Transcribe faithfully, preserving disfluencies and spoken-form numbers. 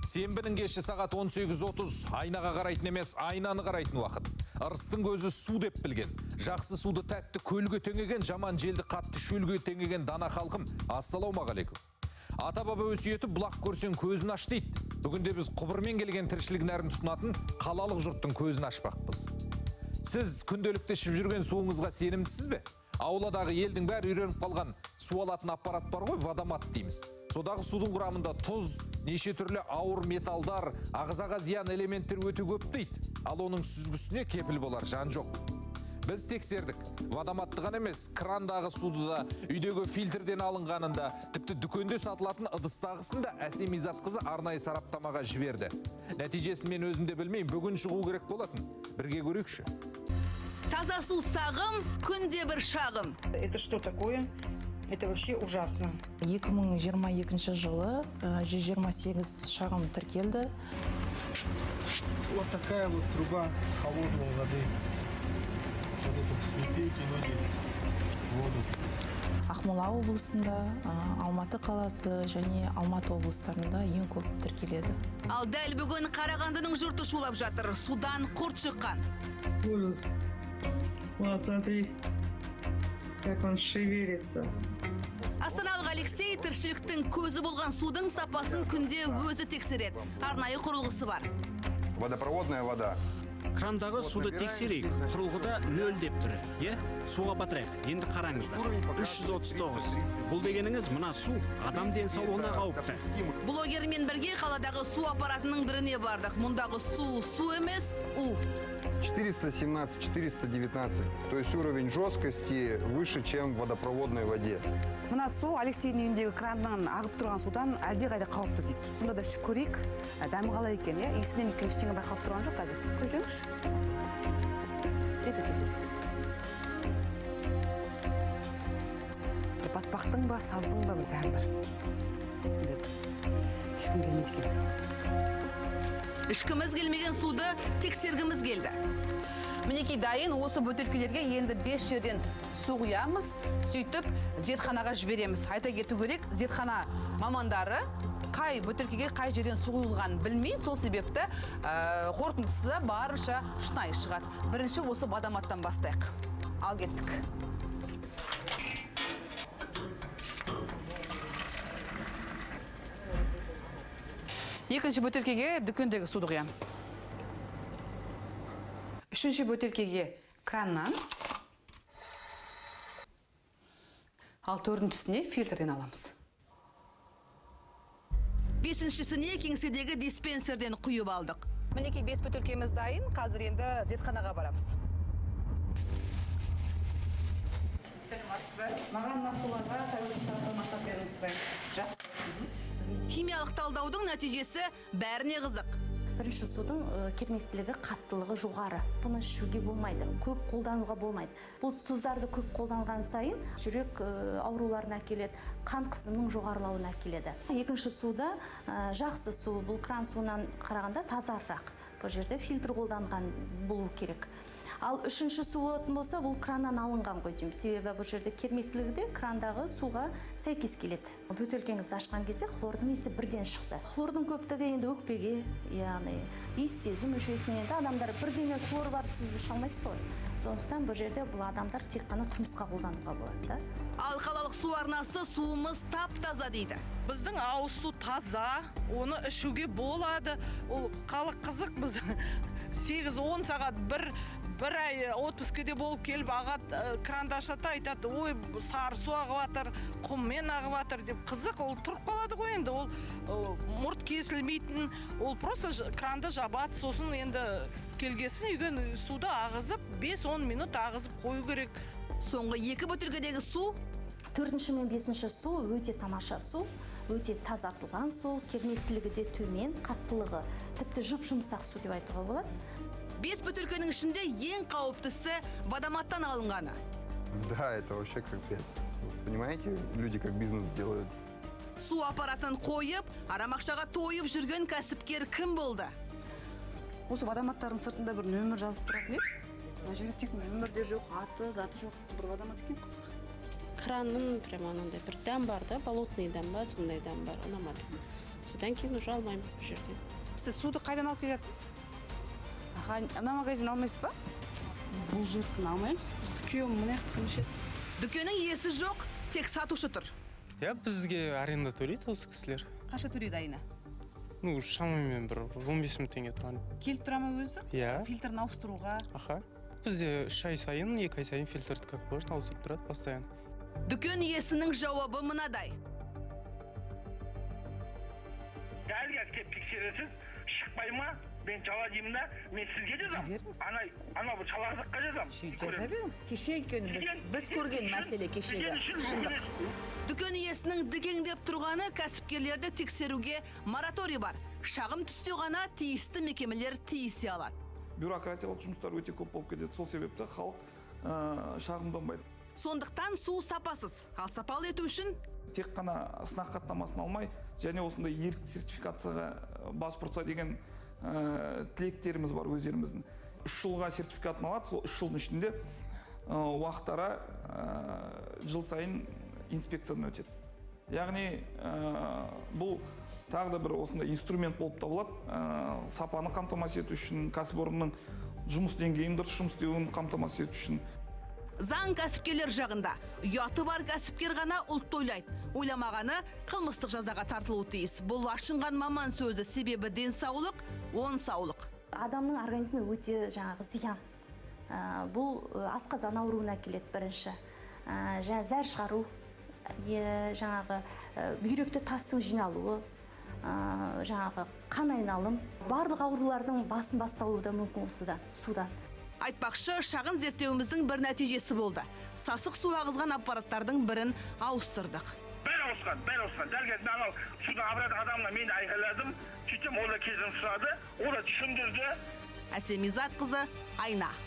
Сенбінің кеші сағат он сегіз отыз, айнаға қарайтын емес, айнаны қарайтын уақыт. Ырыстың көзі су деп білген. Жақсы суды тәтті көлге теңеген, жаман желді қатты шөлге теңеген дана халқым. Ассалаумағалейкум. Ата-баба өсиеті бұлақ көрсең көзін аш дейді. Бүгінде біз құбырмен келген тіршілік нәрін тұтынатын қалалық жұрттың көзін ашпақпыз. Сіз күнделікті ішіп жүрген суыңызға сенімдісіз бе? Ауладағы елдің бәрі үйреніп қалған су алатын аппарат бар ғой, водомат дейміз. Сондағы судың құрамында тұз, неше түрлі ауыр металдар, ағзаға зиян элементтер өте көп дейді. Ал оның сүзгісіне кепіл болар жан жоқ. Біз тексердік. Водоматты ғана емес, крандағы суды да, үйдегі фильтрден алынғанында, тіпті дүкенде сатылатын ыдыстағысын да Әсем Изатқызы арнайы сараптамаға жіберді. Нәтижесін мен өзімде білмеймін, бүгін шығу керек болатын. Бірге көрейікші. Таза су сағым, күнде бір шағым. Это что такое? Это вообще ужасно. екі мың жиырма екінші жылы жүз жиырма сегіз шағым тіркелді. Вот такая вот труба холодной воды. Вот это, пейте люди воду. Ақмола облысында, Алматы қаласы және Алматы облыстарында ең көп тіркеледі. Ал дәл бүгін Қарағандының жұрты шулап жатыр. Судан құрт шыққан. Ужас. Вот смотри, как он шевелится. Астаналық Алексей тіршіліктің көзі болған судың сапасын күнде өзі тексереді. Арнайы құрылғысы бар. Водопроводная вода. Крандағы суды тексерейік. Құрылғыда нөл деп тұр. Е, суға батырайық. Енді қараңыздар. үш жүз отыз тоғыз. Бұл дегеніңіз мына су адам денсаулығына қауіпті. Блогермен бірге қаладағы су аппаратының біріне бардық. Мұндағы су су емес, у. четыреста семнадцать четыреста девятнадцать. То есть уровень жесткости выше, чем в водопроводной воде. Мына су Алексейдің үйіндегі краннан ағып тұрған судан әлдеқайда қауіпті дейді. Сонда да ішіп көрейік. Дәмі қалай екен, иә? Иісінен екен ештеңе байқалып тұрған жоқ қазір. Көрсеңізші. Жетеді, жетеді. Батпақтың ба, саздың ба бір дәм бар. Сондай ешкім келмейді екен. Ішкіміз келмеген суды тексергіміз келді. Мінекей дайын осы бөтелкелерге енді бес жерден су құямыз, сөйтіп зертханаға жібереміз. Айта кету керек, зертхана мамандары қай бөтелкеге қай жерден су құйылғанын білмей, сол себепті қорытындысы да барынша шынайы шығады. Бірінші осы водоматтан бастайық. Ал кеттік. Екінші бөтелкеге дүкендегі суды құямыз. Үшінші бөтелкеге краннан. Ал төртіншісіне фильтрден аламыз. Бесіншісіне кеңседегі диспенсерден құйып алдық. Мінекей бес бөтелкеміз дайын, қазір енді зертханаға барамыз. Маған насыларға тәуелсіздікті мақсат беріңіз. Жақсы. Химиялық талдаудың нәтижесі бәріне қызық. Бірінші судың кермектілігі, қаттылығы жоғары. Бұны ішуге болмайды, көп қолдануға болмайды. Бұл тұздарды көп қолданған сайын жүрек ауруларына әкеледі, қан қысымының жоғарылауына әкеледі. Екінші суда жақсы су, бұл кран суынан қарағанда тазарақ. Бұл жерде фильтр қолданған болу керек. Ал үшінші су болатын болса, бұл краннан алынған ғой деймін. Себебі бұл жерде кермектілігі де крандағы суға сәйкес келеді. Бөтелкеңізді ашқан кезде хлордың иісі бірден шықты. Хлордың көптігі енді өкпеге, яғни иіс сезу мүшесіне енді адамдар бірдеме хлор бар, сіз іше алмайсыз ғой. Сондықтан бұл жерде бұл адамдар тек қана тұрмысқа қолдануға болады. Ал қалалық су арнасы суымыз тап-таза дейді. Біздің ауыз су таза, оны ішуге болады. Ол халық қызық, біз сегіз он сағат бір бір ай отпускеде болып келіп ағат кранда ашата айтады, ой, сары су ағып жатыр, құммен ағып жатыр деп. Қызық, ол тұрып қалады ғой енді, ол мұрт кесілмейтін, ол просто кранды жабады, сосын енді келгесін үйген суды ағызып бес он минут ағызып қою керек. Соңғы екі бөтелкедегі су, төртінші мен бесінші су өте тамаша су, өте тазартылған су, кермектілігі де төмен, қаттылығы тіпті жұп-жұмсақ су деп айтуға болады. Бес бөтелкенің ішінде ең қауіптісі водоматтан алынғаны. Да, это вообще капец. Понимаете, люди как бизнес делают. Су аппаратын қойып, арамақшаға тойып жүрген кәсіпкер кім болды? Осы водоматтардың сыртында бір нөмір жазып тұратын еді. Мына жерде тек нөмір де жоқ, аты, заты жоқ. Бір водомат екен қызық. Кранның прямо анандай бір дәм бар да, болотный дәм ба, сондай дәм бар, ұнамады. содан кейін уже алмаймыз бұл жерден. Сіз суды қайдан алып келесіз? Аха, ана магазин алмайсыз ба? Бұл жерден алмаймыз. Біз күйеуім мына жақтан ішеді. Дүкеннің иесі жоқ, тек сатушы тұр. Я бізге аренда төлейді осы кісілер. Қанша төлейді айына? Ну, шамамен бір он бес мың теңге тұрған. Келіп тұра ма өзі? Иә. Фильтрін ауыстыруға? Аха. Бізде үш ай сайын, екі ай сайын фильтрді как можно ауыстырып тұрады постоянно. Дүкен иесінің жауабы мынадай. Дәл келіп тексересіз, шықпай ма? Мен жала деймін да, мен сізге жазам. Ана, ана бұл шалағызыққа жазам. Жаза беріңіз. Кеше екен біз, біз көрген мәселе кешегі. Дүкен иесінің дікеңдеп тұрғаны кәсіпкерлерді тексеруге мораторий бар. Шағым түсте ғана тиісті мекемелер тиісе алады. Бюрократиялық жұмыстар өте көп болып кетеді. Сол себепті халық шағымданбайды. Сондықтан су сапасыз. Ал сапалы ету үшін тек қана сынақ хаттамасын алмай, және осындай ерік сертификацияға бас бұрса деген тілектеріміз бар өздеріміздің. Үш жылға сертификатын алады, сол үш жылдың ішінде уақыттара жыл сайын инспекциядан өтеді. Яғни бұл тағы да бір осындай инструмент болып табылады. Сапаны қамтамасыз ету үшін, кәсіпорынның жұмыс деңгейін дұрыс жұмыс істеуін қамтамасыз ету үшін. Заң кәсіпкерлер жағында. Ұяты бар кәсіпкер ғана ұлтты ойлайды. Ойламағаны қылмыстық жазаға тартылуы тиіс. Бұл ашынған маман сөзі, себебі денсаулық, он саулық. Адамның организмі өте жаңағы зиян. Бұл асқазан ауруына келеді бірінші. Жаңа зәр шығару, жаңағы бүйректе тастың жиналуы, жаңағы қан айналым, барлық аурулардың басын басталуы да мүмкін осыдан, судан. Айтпақшы, шағын зерттеуіміздің бір нәтижесі болды. Сасық су ағызған аппараттардың бірін ауыстырдық. Бәрі ауысқан, бәрі ауысқан. Дәргез мен анау судың аппарат адамына мен айқайладым. Сөйтсем, ол да кезін сұрады, ол да түсіндірді. Әсемизат қызы, Айна.